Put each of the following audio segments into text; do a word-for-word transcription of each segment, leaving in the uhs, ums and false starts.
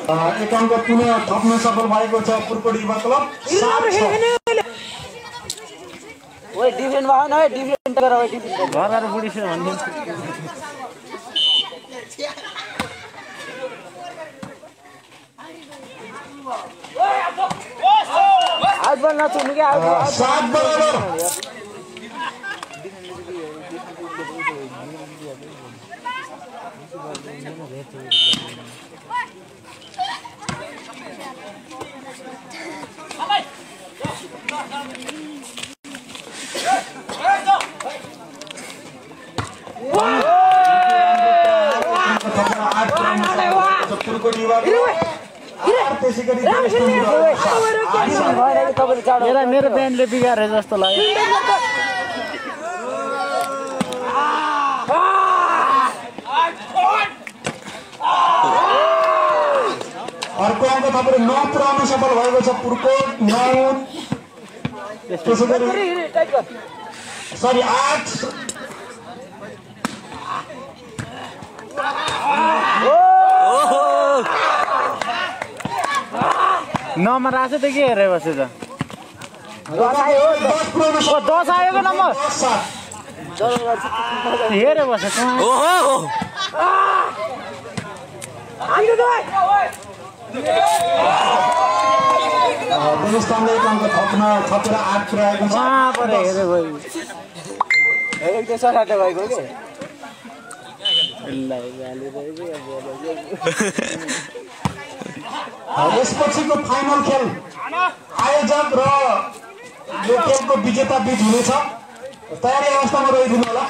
एक अङ्क पुनः थप्न सफल भएको छ पुर्कोट युवा क्लब ओइ डिफेन्ड भएन है डिफेन्ड गर ओइ डिफेन्ड घरबाट बुढिसो भन्दिन आउट बल नछुनु के आउट सात बराबर मेरा मेरो ब्यान्डले बिगारे जस्तो लाग्यो अर्को अङ्क तपाईँले नौ पुऱ्याउन सफल भएको छ पुर्कोट नौ त्यसै गरी सरी आठ नम्बर आएको त के हेरे बस्यो त दस आएको नम्बर हेरे बस्यो देवस्थानले एक अङ्क थप्न थपेर आठ पुऱ्याएको छ हेरे भयो एक त सराटे भएको के यसपछिको फाइनल खेल आयोजक र यो खेलको विजेता बीच हुनेछ तयारी अवस्थामा रहिदिनु होला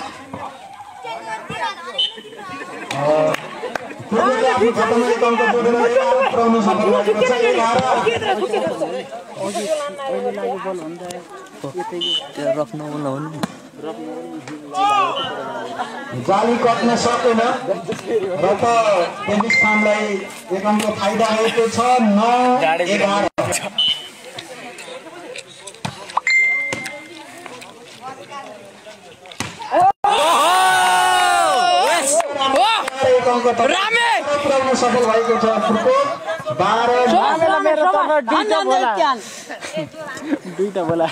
आफ्नो खातामा एक अङ्क जोडेर एघार पुऱ्याउन सफल भएको छ एघार जाली कट्न सकेन र त देवस्थानलाई एक अङ्क फाइदा भएको छ नौ एघार पुऱ्याउन सफल भएको छ पुर्कोट बाह्र दुईटा बोला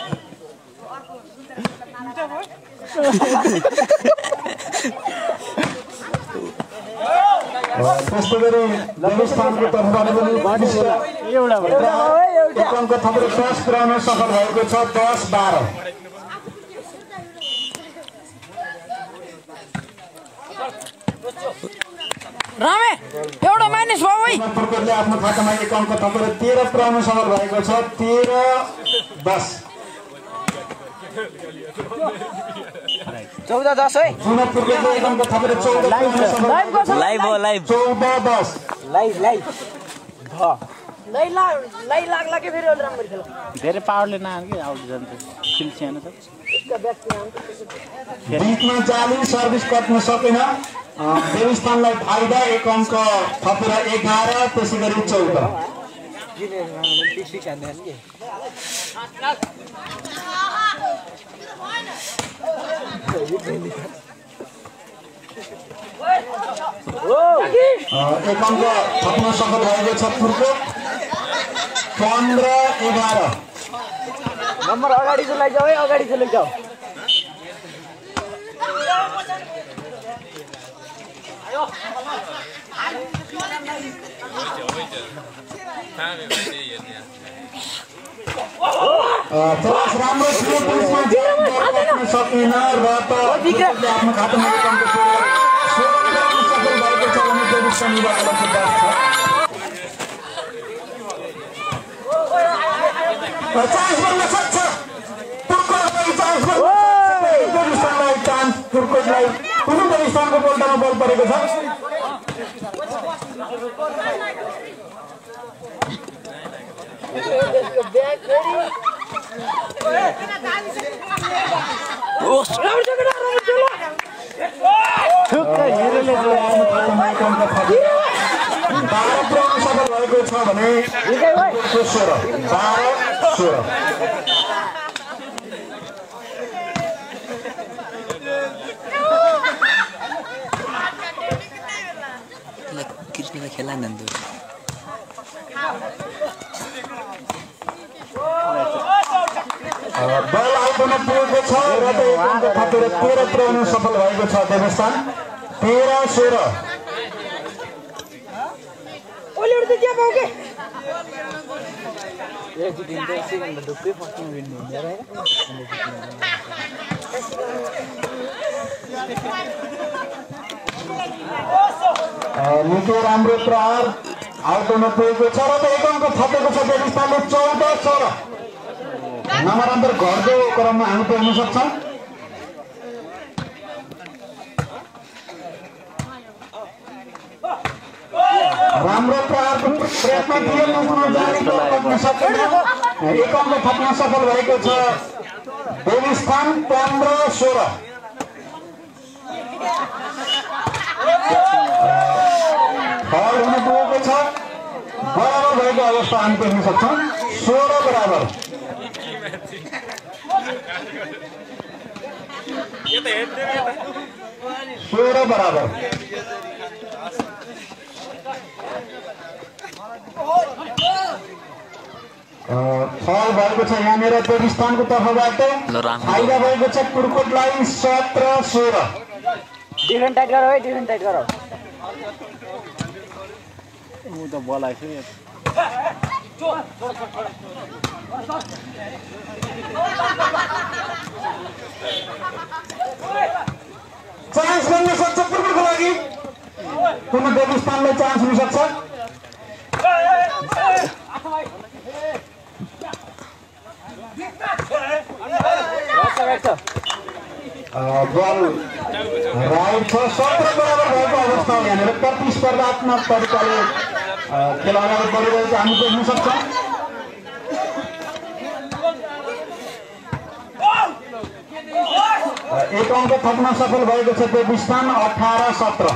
त्यस्तो गरी देवस्थानको तर्फबाट पनि एउटा एक अङ्क थपेर दस पुऱ्याउन सफल भएको छ दस बाह्र रामे एउटा माइनस भयो है पुर्कोटले आफ्नो खातामा एक अङ्क थपेर तेह्र पुऱ्याउन सफल भएको छ तेह्र दस चौध दस है पुनः पुर्कोटले एक अङ्क थपेर चौध लाइभ हो लाइभ चौध दस लाइभ लाइभ लै लै लाग्ला के फेरि राम्रो खेल धेरै पावरले नआयो कि आउट जान्छ फिल्ड सानो छ बिचमा जाली सर्भिस कट्न सकेन देवस्थानलाई फाइदा एक अङ्क थपेर एघार त्यसै गरी चौध एक अङ्क थप्न सफल भएको छ पुर्कोट पन्ध्र एघार नम्बर अगाडि चाहिँ लैजाऊ है अगाडि चाहिँ लैजाऊ राम्रो सकेन र त आफ्नो खातामा सफल भएको छ भने देवस्थान युवाको छ चान्स बन्न सक्छ देवस्थानलाई चान्स पुर्कोटलाई कुनै देवस्थानको गोल्टामा बल परेको छ बाह्र पुऱ्याउन सफल भएको छ भने सोह्र बाह्र सोह्र कृष्णमा खेला नन्दु बल आउट हुन पुगेको छ र त एक अङ्क थपेर तेह्र पुर्याउन सफल भएको छ देवस्थान तेह्र सोह्र निकै राम्रो प्रहार आउट हुन पुगेको छ र त एक अङ्क थपेको छ देवस्थानले चौध सोह्र नम्बर घरको क्रममा हामी पुग्न सक्छौँ राम्रो प्रहारको प्रयत्न थियो एक अङ्क थप्न सफल भएको छ देवस्थान पन्ध्र सोह्र फल हुन पुगेको छ बराबर भएको अवस्था हामी देख्न सक्छौँ सोह्र बराबर सोह्र बराबर फल भएको छ यहाँनिर देवस्थानको तर्फबाट फाइदा भएको छ पुर्कोटलाई सत्र सोह्र डिफेन्ड टाइट गर है डिफेन्ड टाइट गर म त बोलाइछु नि चान्स बन्न सक्छ पुर्कोटको लागि पुनः देवस्थानलाई चान्स हुन सक्छ बल राइट छ सत्र बराबर भएको अवस्था यहाँनिर प्रतिस्पर्धात्मक तरिकाले खेल अगाडि बढिरहेको हामी देख्न सक्छौँ एक अङ्क थप्न सफल भएको छ देवस्थान अठार सत्र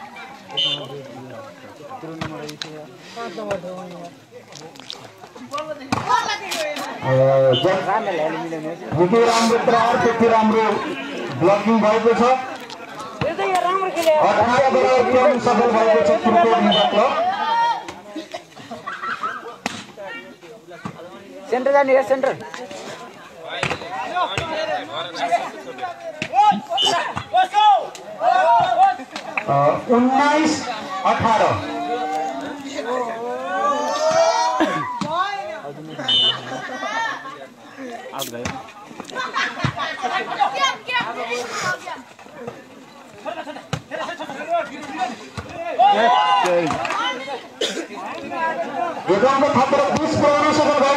निकै राम्रो प्रहार त्यति राम्रो ब्लकिङ भएको छ अठार बराबर पुर्याउन सफल भएको छ पुर्कोट युवा क्लब सेन्टर जाने सेन्टर उन्नाइस अठार आउट गयो एक अङ्क थपेर बिस पुर्याउन सफल